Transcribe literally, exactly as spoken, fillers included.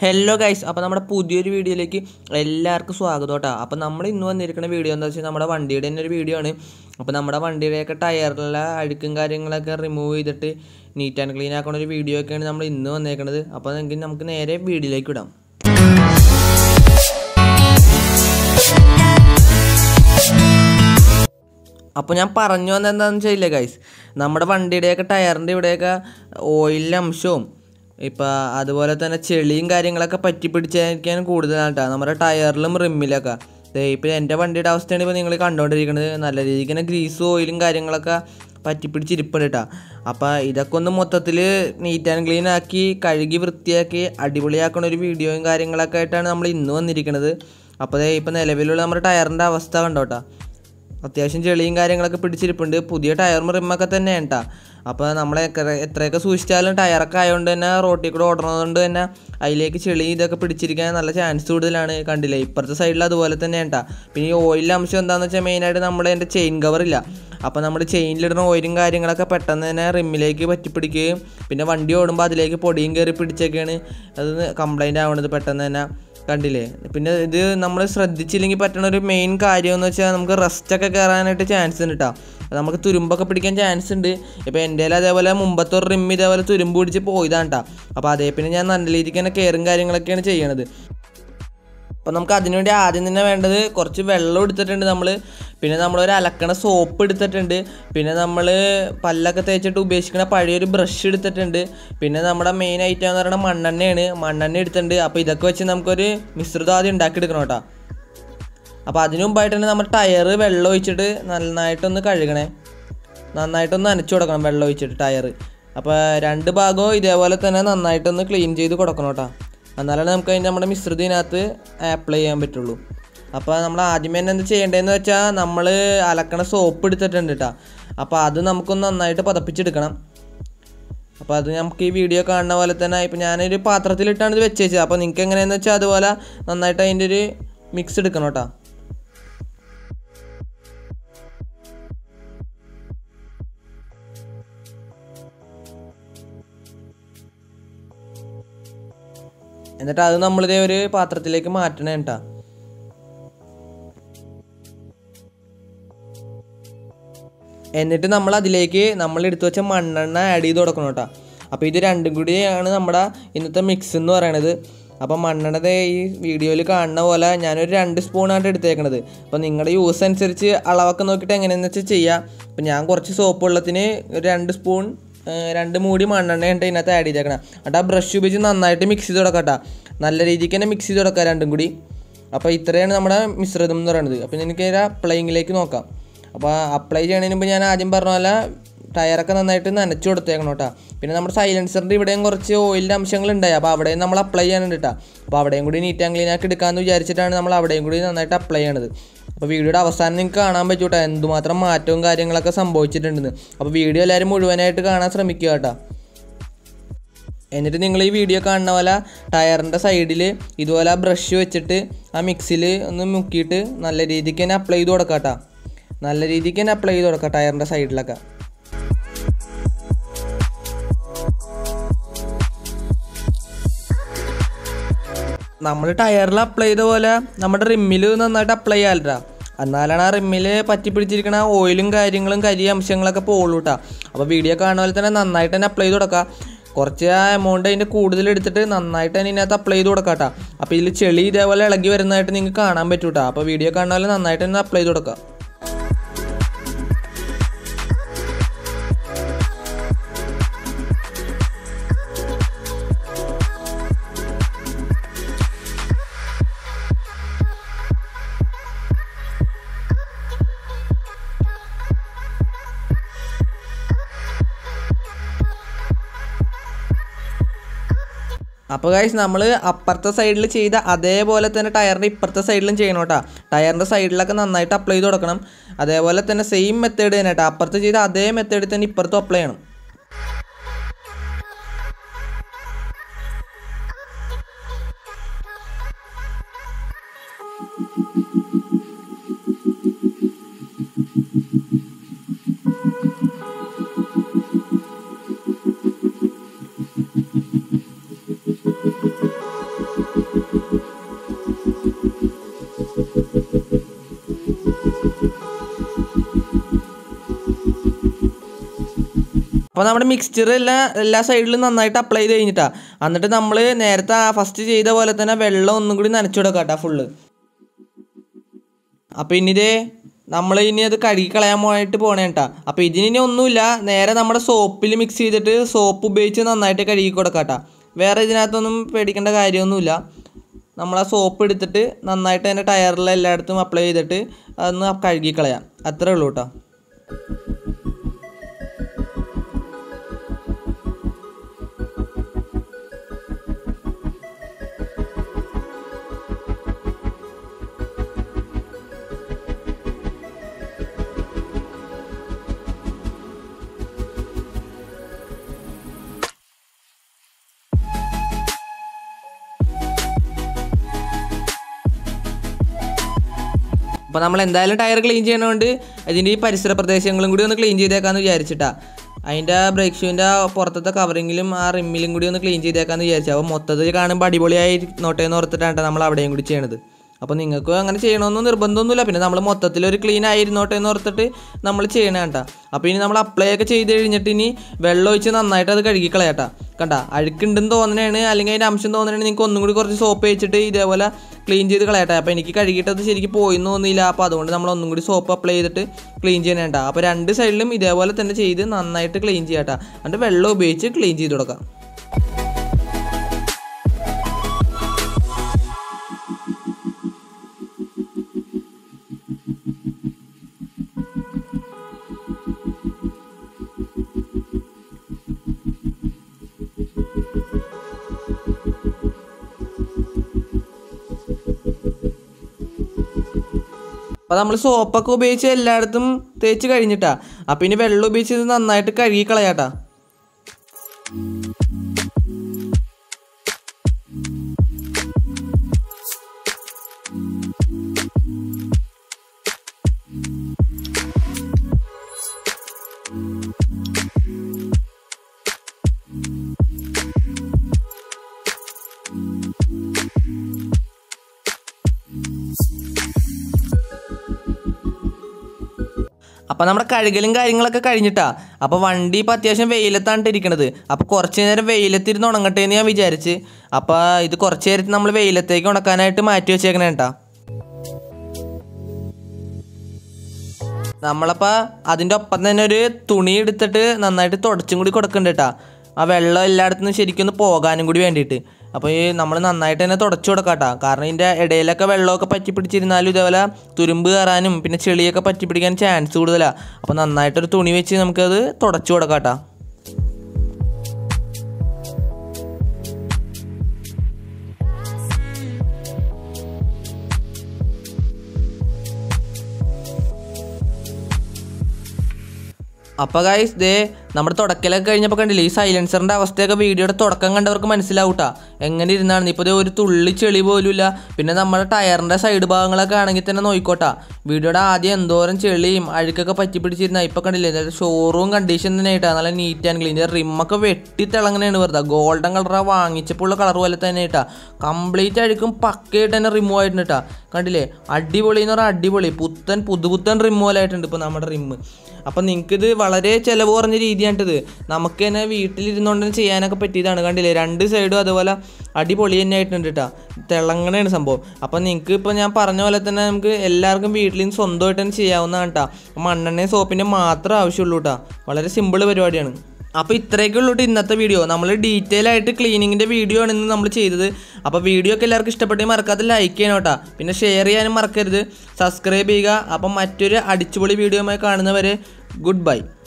Hello guys, അപ്പോൾ നമ്മുടെ പുതിയൊരു വീഡിയോയിലേക്ക് എല്ലാവർക്കും സ്വാഗതം കേട്ടോ. അപ്പോൾ നമ്മൾ ഇന്ന് വന്നിരിക്കുന്ന വീഡിയോ എന്താ വെച്ചാൽ നമ്മുടെ വണ്ടിയുടെ തന്നെ ഒരു വീഡിയോ ആണ്. അപ്പോൾ നമ്മുടെ വണ്ടിയുടെയൊക്കെ ടയറിലെ അഴുക്കും കാര്യങ്ങളൊക്കെ റിമൂവ് ചെയ്തിട്ട് നീറ്റ് ആൻഡ് ക്ലീൻ ആക്കുന്ന ഒരു വീഡിയോ ഒക്കെയാണ് നമ്മൾ ഇന്ന് വന്നേക്കുന്നത്. അപ്പോൾ എങ്കിൽ നമുക്ക് നേരെ വീഡിയോയിലേക്ക് വിടാം. അപ്പോൾ ഞാൻ പറഞ്ഞു വന്നത് എന്താണെന്ന് വെച്ചാൽ ഗൈസ്, നമ്മുടെ വണ്ടിയുടെയൊക്കെ ടയറിൻ്റെ ഇവിടെയൊക്കെ ഓയിലിൻ്റെ അംശവും ഇപ്പോൾ അതുപോലെ തന്നെ ചെളിയും കാര്യങ്ങളൊക്കെ പറ്റി പിടിച്ചായിരിക്കാൻ കൂടുതലാണ് കേട്ടോ നമ്മുടെ ടയറിലും റിമ്മിലൊക്കെ. ഇപ്പോൾ എൻ്റെ വണ്ടിയുടെ അവസ്ഥയാണ് ഇപ്പോൾ നിങ്ങൾ കണ്ടുകൊണ്ടിരിക്കുന്നത്. നല്ല രീതിക്ക് തന്നെ ഗ്രീസും ഓയിലും കാര്യങ്ങളൊക്കെ പറ്റി പിടിച്ചിരിപ്പുണ്ട് കേട്ടോ. അപ്പോൾ ഇതൊക്കെ ഒന്ന് മൊത്തത്തിൽ നീറ്റ് ആൻഡ് ക്ലീൻ ആക്കി കഴുകി വൃത്തിയാക്കി അടിപൊളിയാക്കുന്ന ഒരു വീഡിയോയും കാര്യങ്ങളൊക്കെ ആയിട്ടാണ് നമ്മൾ ഇന്ന് വന്നിരിക്കുന്നത്. അപ്പോൾ ഇപ്പോൾ നിലവിലുള്ള നമ്മുടെ ടയറിൻ്റെ അവസ്ഥ കണ്ടോ കേട്ടോ. അത്യാവശ്യം ചെളിയും കാര്യങ്ങളൊക്കെ പിടിച്ചിരിപ്പുണ്ട്. പുതിയ ടയറും റിമ്മൊക്കെ തന്നെയാണ് കേട്ടോ. അപ്പോൾ നമ്മൾ എത്രയൊക്കെ സൂക്ഷിച്ചാലും ടയറൊക്കെ ആയതുകൊണ്ട് തന്നെ റോട്ടിൽ കൂടെ ഓടുന്നതുകൊണ്ട് തന്നെ അതിലേക്ക് ചെളി ഇതൊക്കെ പിടിച്ചിരിക്കാൻ നല്ല ചാൻസ് കൂടുതലാണ്. കണ്ടില്ലേ, ഇപ്പുറത്തെ സൈഡിൽ അതുപോലെ തന്നെയാണ് കേട്ടോ. പിന്നെ ഈ ഓയിലിൻ്റെ അംശം എന്താണെന്ന് വെച്ചാൽ മെയിനായിട്ട് നമ്മുടെ എൻ്റെ ചെയിൻ കവറില്ല. അപ്പോൾ നമ്മുടെ ചെയിനിലിടുന്ന ഓയിലും കാര്യങ്ങളൊക്കെ പെട്ടെന്ന് തന്നെ റിമ്മിലേക്ക് പറ്റിപ്പിടിക്കുകയും പിന്നെ വണ്ടി ഓടുമ്പോൾ അതിലേക്ക് പൊടിയും കയറി പിടിച്ചൊക്കെയാണ് അത് കംപ്ലൈൻ്റ് ആവുന്നത് പെട്ടെന്ന് തന്നെ. കണ്ടില്ലേ, പിന്നെ ഇത് നമ്മൾ ശ്രദ്ധിച്ചില്ലെങ്കിൽ പറ്റുന്ന ഒരു മെയിൻ കാര്യം എന്ന് വെച്ചാൽ നമുക്ക് റസ്റ്റൊക്കെ കയറാനായിട്ട് ചാൻസ് ഉണ്ട് കേട്ടോ. നമുക്ക് തുരുമ്പൊക്കെ പിടിക്കാൻ ചാൻസ് ഉണ്ട്. ഇപ്പോൾ എൻ്റെ അതേപോലെ മുമ്പത്തെ ഒരു റിം ഇതേപോലെ തുരുമ്പ് പിടിച്ച് പോയതാണ് കേട്ടോ. അപ്പോൾ അതേ പിന്നെ ഞാൻ നല്ല രീതിക്ക് തന്നെ കെയറും കാര്യങ്ങളൊക്കെയാണ് ചെയ്യണത്. അപ്പോൾ നമുക്ക് അതിനുവേണ്ടി ആദ്യം തന്നെ വേണ്ടത് കുറച്ച് വെള്ളം എടുത്തിട്ടുണ്ട് നമ്മൾ. പിന്നെ നമ്മളൊരു അലക്കണ സോപ്പ് എടുത്തിട്ടുണ്ട്. പിന്നെ നമ്മൾ പല്ലൊക്കെ തേച്ചിട്ട് ഉപയോഗിക്കുന്ന പഴയൊരു ബ്രഷ് എടുത്തിട്ടുണ്ട്. പിന്നെ നമ്മുടെ മെയിൻ ഐറ്റം എന്ന് പറയുന്നത് മണ്ണെണ്ണയാണ്. മണ്ണെണ്ണ എടുത്തിട്ടുണ്ട്. അപ്പോൾ ഇതൊക്കെ വെച്ച് നമുക്കൊരു മിശ്രിതം ആദ്യം ഉണ്ടാക്കിയെടുക്കണം കേട്ടോ. അപ്പോൾ അതിന് മുമ്പായിട്ട് തന്നെ നമ്മൾ ടയർ വെള്ളം ഒഴിച്ചിട്ട് നന്നായിട്ടൊന്ന് കഴുകണേ. നന്നായിട്ടൊന്ന് നനച്ചു കൊടുക്കണം വെള്ളം ഒഴിച്ചിട്ട് ടയർ. അപ്പോൾ രണ്ട് ഭാഗവും ഇതേപോലെ തന്നെ നന്നായിട്ടൊന്ന് ക്ലീൻ ചെയ്ത് കൊടുക്കണം കേട്ടോ. എന്നാലാണ് നമുക്ക് അതിൻ്റെ നമ്മുടെ മിശ്രിതത്തിനകത്ത് അപ്ലൈ ചെയ്യാൻ പറ്റുള്ളൂ. അപ്പോൾ നമ്മൾ ആദ്യമേ തന്നെ എന്ത് ചെയ്യേണ്ടതെന്ന് വെച്ചാൽ നമ്മൾ അലക്കണ സോപ്പ് എടുത്തിട്ടുണ്ട് കേട്ടോ. അപ്പോൾ അത് നമുക്കൊന്ന് നന്നായിട്ട് പതപ്പിച്ചെടുക്കണം. അപ്പോൾ അത് നമുക്ക് ഈ വീഡിയോ കാണുന്ന പോലെ തന്നെ ഇപ്പോൾ ഞാനൊരു പാത്രത്തിലിട്ടാണ് ഇത് വെച്ചേച്ചത്. അപ്പോൾ നിങ്ങൾക്ക് എങ്ങനെയാണെന്ന് വെച്ചാൽ അതുപോലെ നന്നായിട്ട് അതിൻ്റെ ഒരു മിക്സ് എടുക്കണം കേട്ടോ. എന്നിട്ട് അത് നമ്മളിതേ ഒരു പാത്രത്തിലേക്ക് മാറ്റണേ കേട്ടോ. എന്നിട്ട് നമ്മൾ അതിലേക്ക് നമ്മൾ എടുത്തു വെച്ച മണ്ണെണ്ണ ആഡ് ചെയ്ത് കൊടുക്കണം കേട്ടോ. അപ്പോൾ ഇത് രണ്ടും കൂടിയാണ് നമ്മുടെ ഇന്നത്തെ മിക്സ് എന്ന് പറയണത്. അപ്പോൾ മണ്ണെണ്ണ ഈ വീഡിയോയിൽ കാണുന്ന പോലെ ഞാനൊരു രണ്ട് സ്പൂണായിട്ട് എടുത്തേക്കണത്. അപ്പോൾ നിങ്ങളുടെ യൂസ് അനുസരിച്ച് അളവൊക്കെ നോക്കിയിട്ട് എങ്ങനെയാണെന്ന് വെച്ചാൽ ചെയ്യുക. അപ്പോൾ ഞാൻ കുറച്ച് സോപ്പ് വെള്ളത്തിന് ഒരു രണ്ട് സ്പൂൺ രണ്ട് മൂടി മണ്ണെണ്ണ ഉണ്ട് ഇതിനകത്ത് ആഡ് ചെയ്തേക്കണം. എന്നിട്ട് ആ ബ്രഷ് ഉപയോഗിച്ച് നന്നായിട്ട് മിക്സ് ചെയ്ത് കൊടുക്കാം കേട്ടോ. നല്ല രീതിക്ക് തന്നെ മിക്സ് ചെയ്ത് കൊടുക്കാം രണ്ടും കൂടി. അപ്പോൾ ഇത്രയാണ് നമ്മുടെ മിശ്രിതം എന്ന് പറയുന്നത്. അപ്പോൾ എനിക്ക് അപ്ലൈയിങ്ങിലേക്ക് നോക്കാം. അപ്പോൾ അപ്ലൈ ചെയ്യണതിന് മുമ്പ് ഞാൻ ആദ്യം പറഞ്ഞ പോലെ ടയറൊക്കെ നന്നായിട്ട് നനച്ചു കൊടുത്തേക്കണം കേട്ടോ. പിന്നെ നമ്മുടെ സൈലൻസറിൻ്റെ ഇവിടെയും കുറച്ച് ഓയിലിൻ്റെ അംശങ്ങളുണ്ടായി. അപ്പോൾ അവിടെയും നമ്മൾ അപ്ലൈ ചെയ്യാനുണ്ട് കേട്ടോ. അപ്പോൾ അവിടെയും കൂടി നീറ്റ് ആൻഡ് ക്ലീൻ ആക്കി എടുക്കാമെന്ന് വിചാരിച്ചിട്ടാണ് നമ്മൾ അവിടെയും കൂടി നന്നായിട്ട് അപ്ലൈ ചെയ്യണത്. അപ്പോൾ വീഡിയോയുടെ അവസാനം നിങ്ങൾക്ക് കാണാൻ പറ്റും കേട്ടോ എന്തുമാത്രം മാറ്റവും കാര്യങ്ങളൊക്കെ സംഭവിച്ചിട്ടുണ്ടെന്ന്. അപ്പോൾ വീഡിയോ എല്ലാവരും മുഴുവനായിട്ട് കാണാൻ ശ്രമിക്കുക കേട്ടോ. എന്നിട്ട് നിങ്ങൾ ഈ വീഡിയോ കാണുന്ന പോലെ ടയറിൻ്റെ സൈഡിൽ ഇതുപോലെ ബ്രഷ് വെച്ചിട്ട് ആ മിക്സിൽ ഒന്ന് മുക്കിയിട്ട് നല്ല രീതിക്ക് തന്നെ അപ്ലൈ ചെയ്ത് കൊടുക്കാം കേട്ടോ. നല്ല രീതിക്ക് തന്നെ അപ്ലൈ ചെയ്ത് കൊടുക്കാം ടയറിൻ്റെ സൈഡിലൊക്കെ. നമ്മൾ ടയറിൽ അപ്ലൈ ചെയ്ത പോലെ നമ്മുടെ റിമ്മിൽ നന്നായിട്ട് അപ്ലൈ ചെയ്യാറില്ല. എന്നാലാണ് ആ റിമ്മിൽ പറ്റി പിടിച്ചിരിക്കുന്ന ഓയിലും കാര്യങ്ങളും കരി അംശങ്ങളൊക്കെ പോകുള്ളൂ കേട്ടോ. അപ്പോൾ വീഡിയോ കാണുന്ന പോലെ തന്നെ നന്നായിട്ട് തന്നെ അപ്ലൈ ചെയ്ത് കൊടുക്കുക. കുറച്ച് ആ എമൗണ്ട് അതിൻ്റെ കൂടുതൽ എടുത്തിട്ട് നന്നായിട്ട് തന്നെ ഇതിനകത്ത് അപ്ലൈ ചെയ്ത് കൊടുക്കാം കേട്ടോ. അപ്പോൾ ഇതിൽ ചെളി ഇതേപോലെ ഇളകി വരുന്നതായിട്ട് നിങ്ങൾക്ക് കാണാൻ പറ്റും കേട്ടോ. അപ്പോൾ വീഡിയോ കാണുന്ന പോലെ നന്നായിട്ട് തന്നെ അപ്ലൈ ചെയ്ത് കൊടുക്കുക. അപ്പോൾ ഗൈസ് നമ്മൾ അപ്പുറത്തെ സൈഡിൽ ചെയ്ത അതേപോലെ തന്നെ ടയറിൻ്റെ ഇപ്പുറത്തെ സൈഡിലും ചെയ്യണം കേട്ടോ. ടയറിൻ്റെ സൈഡിലൊക്കെ നന്നായിട്ട് അപ്ലൈ ചെയ്ത് കൊടുക്കണം. അതേപോലെ തന്നെ സെയിം മെത്തേഡ് തന്നെ കേട്ടോ. അപ്പുറത്ത് ചെയ്ത അതേ മെത്തേഡിൽ തന്നെ ഇപ്പുറത്തും അപ്ലൈ ചെയ്യണം. അപ്പോൾ നമ്മുടെ മിക്സ്ചർ എല്ലാ എല്ലാ സൈഡിലും നന്നായിട്ട് അപ്ലൈ ചെയ്ത് കഴിഞ്ഞിട്ടാണ്. എന്നിട്ട് നമ്മൾ നേരത്തെ ഫസ്റ്റ് ചെയ്ത പോലെ തന്നെ വെള്ളം ഒന്നും കൂടി നനച്ചു കൊടുക്കാം കേട്ടോ ഫുള്ള്. അപ്പോൾ ഇനി ഇതേ നമ്മൾ ഇനി അത് കഴുകി കളയാനായിട്ട് പോകണേ കേട്ടോ. അപ്പോൾ ഇതിനി ഒന്നുമില്ല, നേരെ നമ്മുടെ സോപ്പിൽ മിക്സ് ചെയ്തിട്ട് സോപ്പ് ഉപയോഗിച്ച് നന്നായിട്ട് കഴുകി കൊടുക്കാം കേട്ടോ. വേറെ ഇതിനകത്തൊന്നും പേടിക്കേണ്ട കാര്യമൊന്നുമില്ല. നമ്മൾ ആ സോപ്പ് എടുത്തിട്ട് നന്നായിട്ട് അതിൻ്റെ ടയറിൽ എല്ലായിടത്തും അപ്ലൈ ചെയ്തിട്ട് അതൊന്ന് കഴുകി കളയാം. അത്രേ ഉള്ളൂ കേട്ടോ. അപ്പോൾ നമ്മൾ എന്തായാലും ടയർ ക്ലീൻ ചെയ്യണതുകൊണ്ട് അതിൻ്റെ ഈ പരിസര പ്രദേശങ്ങളും കൂടി ഒന്ന് ക്ലീൻ ചെയ്തേക്കാമെന്ന് വിചാരിച്ചിട്ടാണ്. അതിൻ്റെ ബ്രേക്ക് ഷൂവിൻ്റെ പുറത്തത്തെ കവറിങ്ങിലും ആ റിമ്മിലും കൂടി ഒന്ന് ക്ലീൻ ചെയ്തേക്കാമെന്ന് വിചാരിച്ചു. അപ്പോൾ മൊത്തത്തിൽ കാണുമ്പോൾ അടിപൊളിയായി നോട്ടേന്ന് ഓർത്തിട്ടാണ് നമ്മൾ അവിടെയും കൂടി ചെയ്യണത്. അപ്പോൾ നിങ്ങൾക്ക് അങ്ങനെ ചെയ്യണമെന്ന് നിർബന്ധമൊന്നുമില്ല. പിന്നെ നമ്മൾ മൊത്തത്തിലൊരു ക്ലീൻ ആയിരുന്നോട്ടെ എന്ന് ഓർത്തിട്ട് നമ്മൾ ചെയ്യണ കേട്ടോ. അപ്പോൾ ഇനി നമ്മൾ അപ്ലൈ ഒക്കെ ചെയ്ത് കഴിഞ്ഞിട്ട് ഇനി വെള്ളം ഒഴിച്ച് നന്നായിട്ട് അത് കഴുകി കളയാട്ടോ. കണ്ട അഴുക്കുണ്ടെന്ന് തോന്നണേണ്, അല്ലെങ്കിൽ അതിൻ്റെ അംശം തോന്നണേണ്, നിങ്ങൾക്ക് ഒന്നും കൂടി കുറച്ച് സോപ്പ് വെച്ചിട്ട് ഇതേപോലെ ക്ലീൻ ചെയ്ത് കളയട്ടെ. അപ്പോൾ എനിക്ക് കഴുകിയിട്ടത് ശരിക്കും പോയിന്ന് തോന്നിയില്ല. അപ്പോൾ അതുകൊണ്ട് നമ്മൾ ഒന്നും കൂടി സോപ്പ് അപ്ലൈ ചെയ്തിട്ട് ക്ലീൻ ചെയ്യണേണ്ട. അപ്പോൾ രണ്ട് സൈഡിലും ഇതേപോലെ തന്നെ ചെയ്ത് നന്നായിട്ട് ക്ലീൻ ചെയ്യാട്ടോ. എന്നിട്ട് വെള്ളം ഉപയോഗിച്ച് ക്ലീൻ ചെയ്ത് കൊടുക്കാം. അപ്പോൾ നമ്മൾ സോപ്പൊക്കെ ഉപയോഗിച്ച് എല്ലായിടത്തും തേച്ച് കഴിഞ്ഞിട്ടാ. അപ്പോൾ ഇനി വെള്ളം ഉപയോഗിച്ച് ഇത് നന്നായിട്ട് കഴുകി കളയാട്ടാ. അപ്പോൾ നമ്മുടെ കഴുകലും കാര്യങ്ങളൊക്കെ കഴിഞ്ഞിട്ടാ. അപ്പോൾ വണ്ടി ഇപ്പോൾ അത്യാവശ്യം വെയിലത്താണ് ഇരിക്കണത്. അപ്പോൾ കുറച്ച് നേരം വെയിലത്തിരുന്ന് ഉണങ്ങട്ടെ എന്ന് ഞാൻ വിചാരിച്ച്. അപ്പോൾ ഇത് കുറച്ച് നേരത്തെ നമ്മൾ വെയിലത്തേക്ക് ഉണക്കാനായിട്ട് മാറ്റി വെച്ചേക്കണേ കേട്ടോ. നമ്മളപ്പോൾ അതിൻ്റെ ഒപ്പം തന്നെ ഒരു തുണി എടുത്തിട്ട് നന്നായിട്ട് തുടച്ചും കൂടി കൊടുക്കുന്നുണ്ട് കേട്ടോ. ആ വെള്ളം എല്ലായിടത്തുനിന്നും ശരിക്കൊന്ന് പോകാനും കൂടി വേണ്ടിയിട്ട്. അപ്പോൾ ഈ നമ്മൾ നന്നായിട്ട് തന്നെ തുടച്ചു കൊടുക്കാം കേട്ടോ. കാരണം ഇതിൻ്റെ ഇടയിലൊക്കെ വെള്ളമൊക്കെ പറ്റി പിടിച്ചിരുന്നാലും ഇതേപോലെ തുരുമ്പ് കയറാനും പിന്നെ ചെളിയൊക്കെ പറ്റി പിടിക്കാൻ ചാൻസ് കൂടുതലാണ്. അപ്പോൾ നന്നായിട്ടൊരു തുണി വെച്ച് നമുക്കത് തുടച്ചു കൊടുക്കാം കേട്ടോ. അപ്പോൾ ഗൈസ് ദേ നമ്മുടെ തുടക്കലൊക്കെ കഴിഞ്ഞപ്പോൾ കണ്ടില്ലേ, ഈ സൈലൻസറിൻ്റെ അവസ്ഥയൊക്കെ വീഡിയോയുടെ തുടക്കം കണ്ടവർക്ക് മനസ്സിലാവൂട്ടാ എങ്ങനെ ഇരുന്നാണ്. ഇപ്പോൾ ഒരു തുള്ളി ചെളി പോലുമില്ല. പിന്നെ നമ്മുടെ ടയറിൻ്റെ സൈഡ് ഭാഗങ്ങളൊക്കെ ആണെങ്കിൽ തന്നെ നോക്കിക്കോട്ടാ. വീഡിയോയുടെ ആദ്യം എന്തോരം ചെളിയും അഴുക്കൊക്കെ പറ്റി പിടിച്ചിരുന്നാൽ ഇപ്പോൾ കണ്ടില്ലേ ഷോറൂം കണ്ടീഷൻ തന്നെ ആയിട്ടാണ്. നല്ല നീറ്റ് ആൻഡ് ക്ലീൻ. റിമ്മൊക്കെ വെട്ടി തിളങ്ങനെയാണ് വെറുതെ. ഗോൾഡൻ കളറാണ് വാങ്ങിച്ചപ്പോൾ ഉള്ള കളർ പോലെ തന്നെ ഇട്ടാ. കംപ്ലീറ്റ് അഴുക്കും പക്കയായിട്ട് തന്നെ റിമൂവ് ആയിട്ടുണ്ട് കേട്ടോ. കണ്ടില്ലേ അടിപൊളി എന്ന് പറഞ്ഞാൽ അടിപൊളി പുത്തൻ പുതുപുത്തൻ റിമൂവ് പോലെ ആയിട്ടുണ്ട് ഇപ്പോൾ നമ്മുടെ റിമ്മ്. അപ്പം നിങ്ങൾക്കിത് വളരെ ചിലവ് കുറഞ്ഞ രീതിയാണിത്. നമുക്ക് തന്നെ വീട്ടിലിരുന്നുകൊണ്ട് തന്നെ ചെയ്യാനൊക്കെ പറ്റിയതാണ്. കണ്ടില്ലേ രണ്ട് സൈഡും അതുപോലെ അടിപൊളി തന്നെ ആയിട്ടുണ്ട് കേട്ടോ. തിളങ്ങണയാണ് സംഭവം. അപ്പം നിങ്ങൾക്ക് ഇപ്പോൾ ഞാൻ പറഞ്ഞ പോലെ തന്നെ നമുക്ക് എല്ലാവർക്കും വീട്ടിൽ നിന്ന് സ്വന്തമായിട്ട് തന്നെ ചെയ്യാവുന്നതാണ് കേട്ടോ. മണ്ണെണ്ണയും സോപ്പിൻ്റെ മാത്രമേ ആവശ്യമുള്ളൂ കേട്ടോ. വളരെ സിമ്പിൾ പരിപാടിയാണ്. അപ്പോൾ ഇത്രയൊക്കെ ഉള്ളൂ ഇന്നത്തെ വീഡിയോ. നമ്മൾ ഡീറ്റെയിൽ ആയിട്ട് ക്ലീനിങ്ങിൻ്റെ വീഡിയോ ആണ് ഇന്ന് നമ്മൾ ചെയ്തത്. അപ്പോൾ വീഡിയോ ഒക്കെ എല്ലാവർക്കും ഇഷ്ടപ്പെട്ടെങ്കിൽ മറക്കാതെ ലൈക്ക് ചെയ്യണം കേട്ടോ. പിന്നെ ഷെയർ ചെയ്യാനും മറക്കരുത്. സബ്സ്ക്രൈബ് ചെയ്യുക. അപ്പം മറ്റൊരു അടിച്ചുപൊളി വീഡിയോയുമായി കാണുന്നവരെ ഗുഡ് ബൈ.